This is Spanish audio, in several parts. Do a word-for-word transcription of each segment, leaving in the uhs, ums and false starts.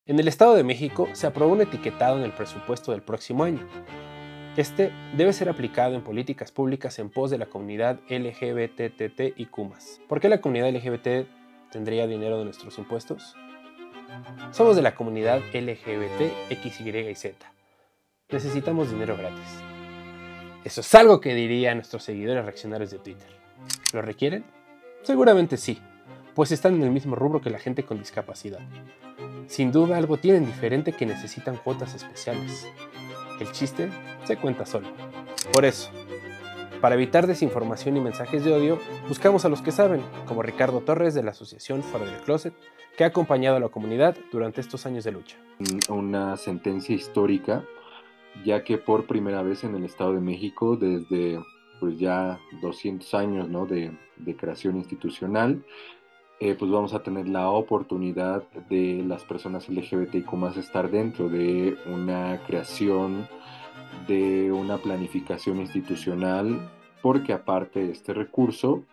En el Estado de México se aprobó un etiquetado en el presupuesto del próximo año. Este debe ser aplicado en políticas públicas en pos de la comunidad L G B T T I Q más. ¿Por qué la comunidad L G B T tendría dinero de nuestros impuestos? Somos de la comunidad L G B T X Y y Z. Necesitamos dinero gratis. Eso es algo que dirían nuestros seguidores reaccionarios de Twitter. ¿Lo requieren? Seguramente sí, pues están en el mismo rubro que la gente con discapacidad. Sin duda algo tienen diferente que necesitan cuotas especiales. El chiste se cuenta solo. Por eso, para evitar desinformación y mensajes de odio, buscamos a los que saben, como Ricardo Torres de la asociación Fuera del Closet, que ha acompañado a la comunidad durante estos años de lucha. Una sentencia histórica, ya que por primera vez en el Estado de México, desde pues ya doscientos años, ¿no? de, de creación institucional, eh, pues vamos a tener la oportunidad de las personas L G B T I Q más estar dentro de una creación, de una planificación institucional, porque aparte de este recurso,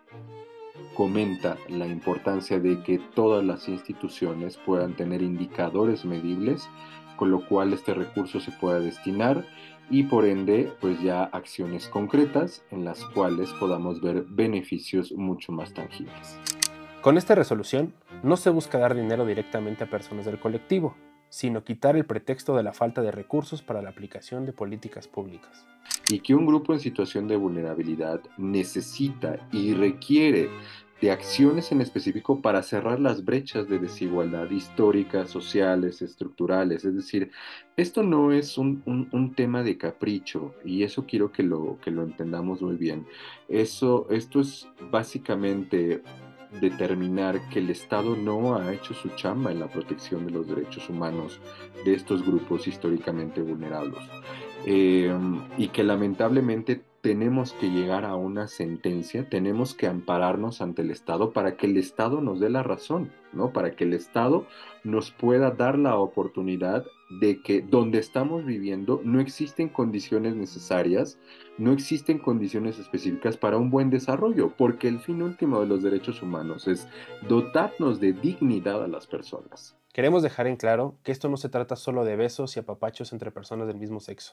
comenta la importancia de que todas las instituciones puedan tener indicadores medibles, con lo cual este recurso se pueda destinar y por ende pues ya acciones concretas en las cuales podamos ver beneficios mucho más tangibles. Con esta resolución, no se busca dar dinero directamente a personas del colectivo, sino quitar el pretexto de la falta de recursos para la aplicación de políticas públicas. Y que un grupo en situación de vulnerabilidad necesita y requiere de acciones en específico para cerrar las brechas de desigualdad históricas, sociales, estructurales. Es decir, esto no es un, un, un tema de capricho y eso quiero que lo, que lo entendamos muy bien. Eso, esto es básicamente determinar que el Estado no ha hecho su chamba en la protección de los derechos humanos de estos grupos históricamente vulnerables. Eh, y que lamentablemente tenemos que llegar a una sentencia, tenemos que ampararnos ante el Estado para que el Estado nos dé la razón, ¿no? Para que el Estado nos pueda dar la oportunidad de que donde estamos viviendo no existen condiciones necesarias, no existen condiciones específicas para un buen desarrollo, porque el fin último de los derechos humanos es dotarnos de dignidad a las personas. Queremos dejar en claro que esto no se trata solo de besos y apapachos entre personas del mismo sexo.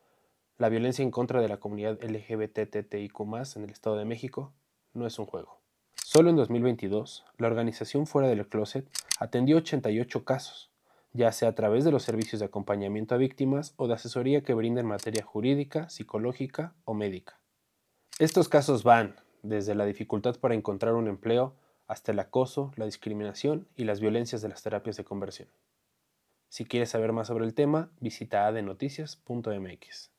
La violencia en contra de la comunidad L G B T I Q más en el Estado de México no es un juego. Solo en dos mil veintidós, la organización Fuera del Closet atendió ochenta y ocho casos, ya sea a través de los servicios de acompañamiento a víctimas o de asesoría que brinda en materia jurídica, psicológica o médica. Estos casos van desde la dificultad para encontrar un empleo hasta el acoso, la discriminación y las violencias de las terapias de conversión. Si quieres saber más sobre el tema, visita adenoticias punto m x.